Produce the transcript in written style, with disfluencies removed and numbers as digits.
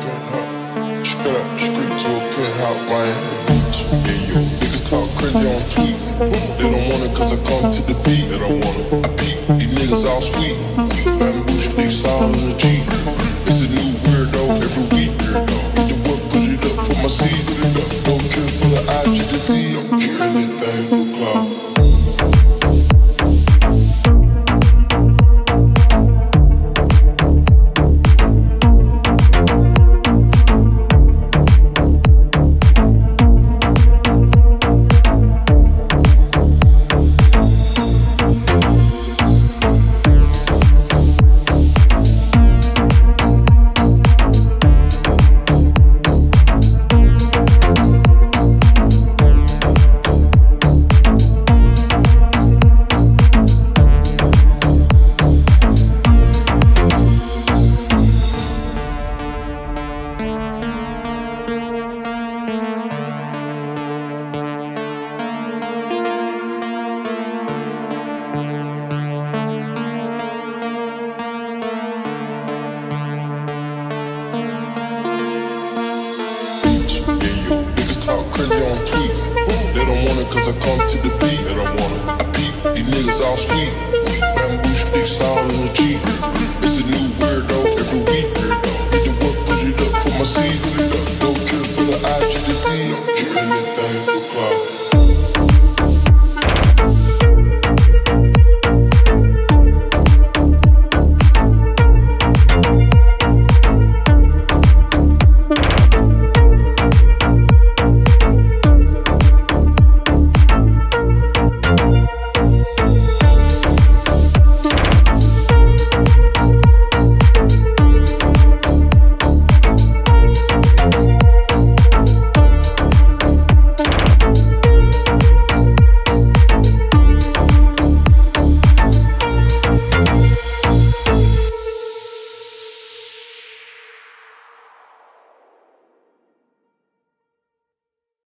Straight to a penthouse, Miami Beach. Yeah, yo, niggas talk crazy on tweets. They don't want it cause I come to defeat. They don't want it. I peep, these niggas all sweet. Bamboo sticks all in the Jeep. It's a new weirdo every week. Need to work, put it up for my seeds. No cure for the eye disease. Don't care anything for clout. Talk crazy on tweets. They don't want it cause I come to defeat. They don't want it. I peep, these niggas all sweet. Bamboo sticks all in the Jeep. It's